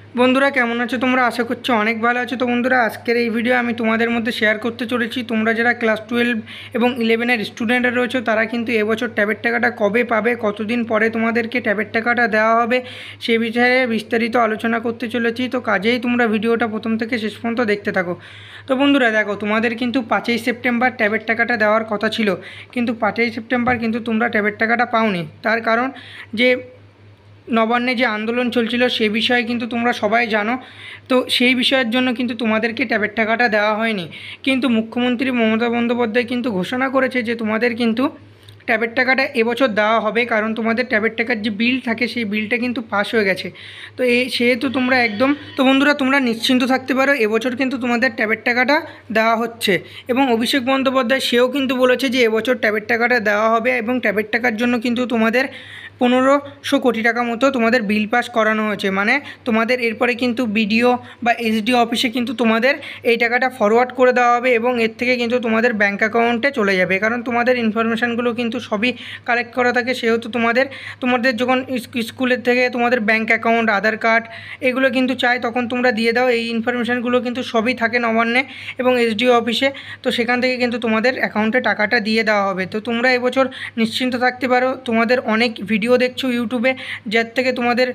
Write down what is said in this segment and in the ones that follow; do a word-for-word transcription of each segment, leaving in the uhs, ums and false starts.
বন্ধুরা কেমন আছো তোমরা? আশা করছি অনেক ভালো আছো। তো বন্ধুরা আজকের এই ভিডিও আমি তোমাদের মধ্যে শেয়ার করতে চলেছি তোমরা যারা ক্লাস টুয়েলভ এবং ইলেভেনের স্টুডেন্টরা রয়েছে তারা কিন্তু এবছর ট্যাবের টাকাটা কবে পাবে, কতদিন পরে তোমাদেরকে ট্যাবের টাকাটা দেওয়া হবে সে বিষয়ে বিস্তারিত আলোচনা করতে চলেছি। তো কাজেই তোমরা ভিডিওটা প্রথম থেকে শেষ পর্যন্ত দেখতে থাকো। তো বন্ধুরা দেখো, তোমাদের কিন্তু পাঁচই সেপ্টেম্বর ট্যাবের টাকাটা দেওয়ার কথা ছিল, কিন্তু পাঁচই সেপ্টেম্বর কিন্তু তোমরা ট্যাবের টাকাটা পাওনি। তার কারণ যে নবান্নে যে আন্দোলন চলছিল সে বিষয়ে কিন্তু তোমরা সবাই জানো। তো সেই বিষয়ের জন্য কিন্তু তোমাদেরকে ট্যাবের টাকাটা দেওয়া হয়নি। কিন্তু মুখ্যমন্ত্রী মমতা বন্দ্যোপাধ্যায় কিন্তু ঘোষণা করেছে যে তোমাদের কিন্তু ট্যাবের টাকাটা এবছর দেওয়া হবে, কারণ তোমাদের ট্যাবের টাকার যে বিল থাকে সেই বিলটা কিন্তু পাস হয়ে গেছে। তো এই সেহেতু তোমরা একদম তো বন্ধুরা তোমরা নিশ্চিন্ত থাকতে পারো, এবছর কিন্তু তোমাদের ট্যাবের টাকাটা দেওয়া হচ্ছে। এবং অভিষেক বন্দ্যোপাধ্যায় সেও কিন্তু বলেছে যে এবছর ট্যাবের টাকাটা দেওয়া হবে এবং ট্যাবের টাকার জন্য কিন্তু তোমাদের পনেরোশো কোটি টাকা মতো তোমাদের বিল পাস করানো হয়েছে। মানে তোমাদের এরপরে কিন্তু বিডিও বা এসডিও অফিসে কিন্তু তোমাদের এই টাকাটা ফরওয়ার্ড করে দেওয়া হবে এবং এর থেকে কিন্তু তোমাদের ব্যাঙ্ক অ্যাকাউন্টে চলে যাবে, কারণ তোমাদের ইনফরমেশানগুলো কিন্তু সবই কালেক্ট করা থাকে। সেহেতু তোমাদের তোমাদের যখন স্কুলের থেকে তোমাদের ব্যাঙ্ক অ্যাকাউন্ট, আধার কার্ড এগুলো কিন্তু চায়, তখন তোমরা দিয়ে দাও। এই ইনফরমেশানগুলো কিন্তু সবই থাকে নবান্নে এবং এসডিও অফিসে। তো সেখান থেকে কিন্তু তোমাদের অ্যাকাউন্টে টাকাটা দিয়ে দেওয়া হবে। তো তোমরা এবছর নিশ্চিন্ত থাকতে পারো। তোমাদের অনেক ভিডিও দেখছো ইউটিউবে, যার থেকে তোমাদের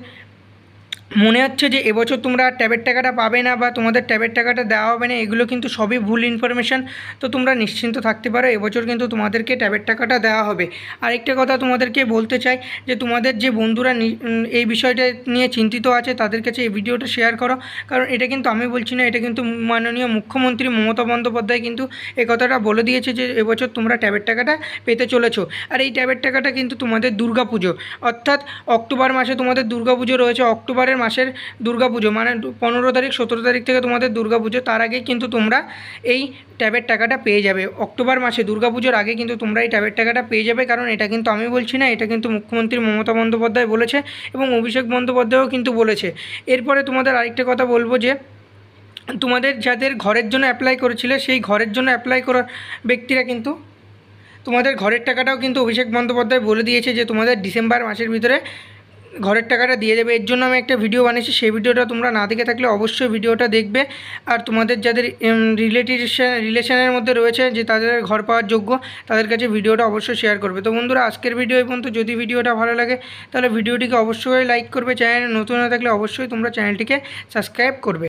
মনে হচ্ছে যে এবছর তোমরা ট্যাবের টাকাটা পাবে না বা তোমাদের ট্যাবের টাকাটা দেওয়া হবে না, এগুলো কিন্তু সবই ভুল ইনফরমেশান। তো তোমরা নিশ্চিন্ত থাকতে পারো, এবছর কিন্তু তোমাদেরকে ট্যাবের টাকাটা দেওয়া হবে। আরেকটা কথা তোমাদেরকে বলতে চাই যে তোমাদের যে বন্ধুরা এই বিষয়টা নিয়ে চিন্তিত আছে তাদের কাছে এই ভিডিওটা শেয়ার করো, কারণ এটা কিন্তু আমি বলছি না, এটা কিন্তু মাননীয় মুখ্যমন্ত্রী মমতা বন্দ্যোপাধ্যায় কিন্তু এই কথাটা বলে দিয়েছে যে এবছর তোমরা ট্যাবের টাকাটা পেতে চলেছো। আর এই ট্যাবের টাকাটা কিন্তু তোমাদের দুর্গাপুজো, অর্থাৎ অক্টোবর মাসে তোমাদের দুর্গাপুজো রয়েছে। অক্টোবরের মাসের দুর্গাপুজো মানে পনেরো তারিখ সতেরো তারিখ থেকে তোমাদের দুর্গাপুজো, তার আগে কিন্তু তোমরা এই ট্যাবের টাকাটা পেয়ে যাবে। অক্টোবর মাসে দুর্গাপুজোর আগে কিন্তু তোমরা এই ট্যাবের টাকাটা পেয়ে যাবে, কারণ এটা কিন্তু আমি বলছি না, এটা কিন্তু মুখ্যমন্ত্রী মমতা বন্দ্যোপাধ্যায় বলেছে এবং অভিষেক বন্দ্যোপাধ্যায়ও কিন্তু বলেছে। এরপরে তোমাদের আরেকটা কথা বলবো যে তোমাদের যাদের ঘরের জন্য অ্যাপ্লাই করেছিলে সেই ঘরের জন্য অ্যাপ্লাই করা ব্যক্তিরা কিন্তু তোমাদের ঘরের টাকাটাও কিন্তু অভিষেক বন্দ্যোপাধ্যায় বলে দিয়েছে যে তোমাদের ডিসেম্বর মাসের ভিতরে ঘরের টাকাটা দিয়ে দেবে। এর জন্য আমি একটা ভিডিও বানিয়েছি, সেই ভিডিওটা তোমরা না দেখে থাকলে অবশ্যই ভিডিওটা দেখবে। আর তোমাদের যাদের রিলেটিভস রিলেশনের মধ্যে রয়েছে যে তাদের ঘর পাওয়ার যোগ্য, তাদের কাছে ভিডিওটা অবশ্যই শেয়ার করবে। তো বন্ধুরা আজকের ভিডিও এই পর্যন্ত। যদি ভিডিওটা ভালো লাগে তাহলে ভিডিওটিকে অবশ্যই লাইক করবে, চ্যানেলে নতুন হয়ে থাকলে অবশ্যই তোমরা চ্যানেলটিকে সাবস্ক্রাইব করবে।